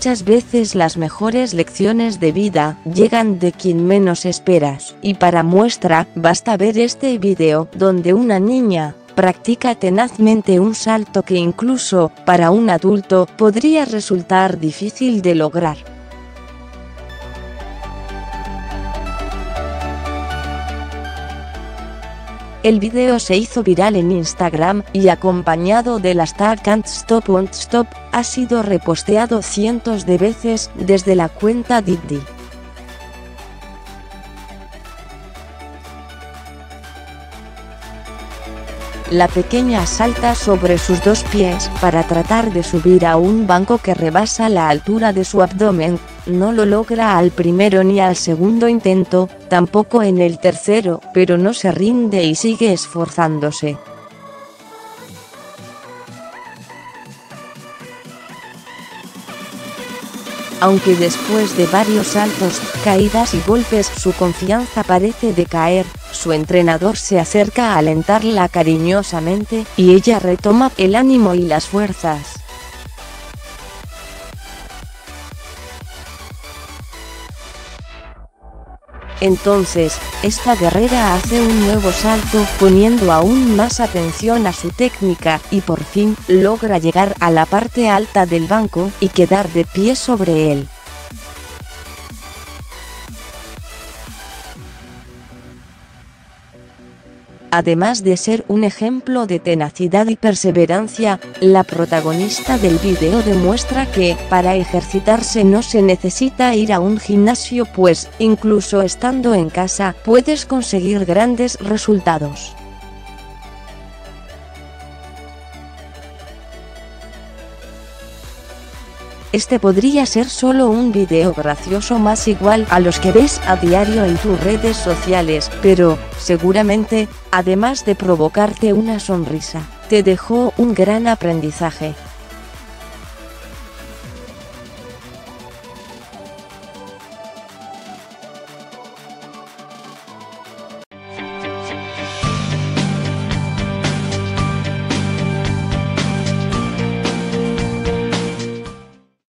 muchas veces las mejores lecciones de vida llegan de quien menos esperas. Y para muestra, basta ver este video, donde una niña practica tenazmente un salto que incluso, para un adulto, podría resultar difícil de lograr. El video se hizo viral en Instagram, y acompañado del hashtag Can't Stop Won't Stop, ha sido reposteado cientos de veces desde la cuenta Diddy. La pequeña salta sobre sus dos pies para tratar de subir a un banco que rebasa la altura de su abdomen. No lo logra al primero ni al segundo intento, tampoco en el tercero, pero no se rinde y sigue esforzándose. Aunque después de varios saltos, caídas y golpes su confianza parece decaer, su entrenador se acerca a alentarla cariñosamente, y ella retoma el ánimo y las fuerzas. Entonces, esta guerrera hace un nuevo salto, poniendo aún más atención a su técnica, y por fin, logra llegar a la parte alta del banco, y quedar de pie sobre él. Además de ser un ejemplo de tenacidad y perseverancia, la protagonista del video demuestra que, para ejercitarse no se necesita ir a un gimnasio, pues, incluso estando en casa, puedes conseguir grandes resultados. Este podría ser solo un video gracioso más igual a los que ves a diario en tus redes sociales, pero, seguramente, además de provocarte una sonrisa, te dejó un gran aprendizaje.